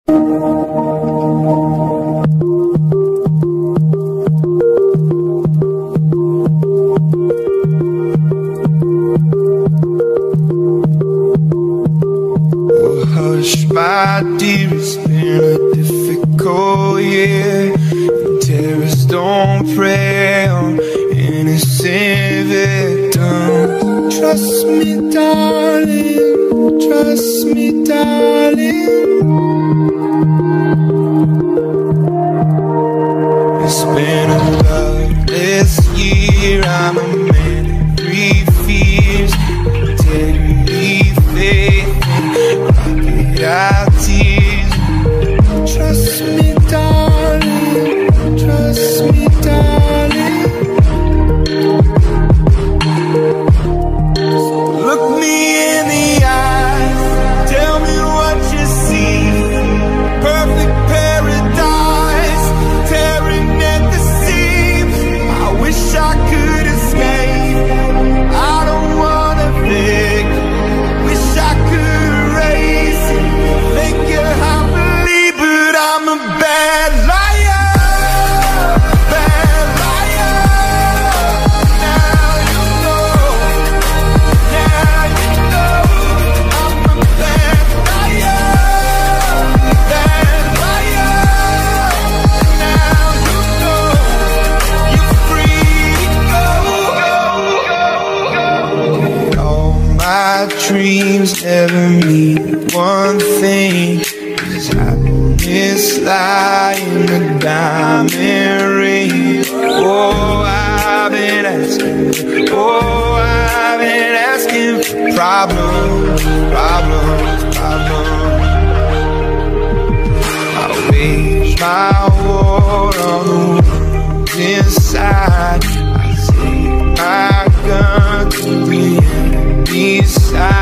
Oh, hush, my dear, it's been a difficult year. Terrorists don't prey on innocent victims. Trust me, darling, trust me, darling. It's been a loveless year. I'm a man of three fears: integrity, faith, and crocodile tears. Trust me, darling, trust me, darling. Look me in the eyes, tell me what you see. Perfect paradise, tearing at the seams. I wish I could escape, I don't wanna think. Wish I could erase it, make you happily, but I'm a bad liar, bad liar. Now you know, now you know, I'm a bad liar, bad liar. Now you know, you're free to go. All my dreams never mean one thing. Is happiness lie in the diamond ring? Oh, I've been asking, oh, I've been asking for problems, problems, problems. I wage my war on the ones inside. I take my gun to the enemy's side.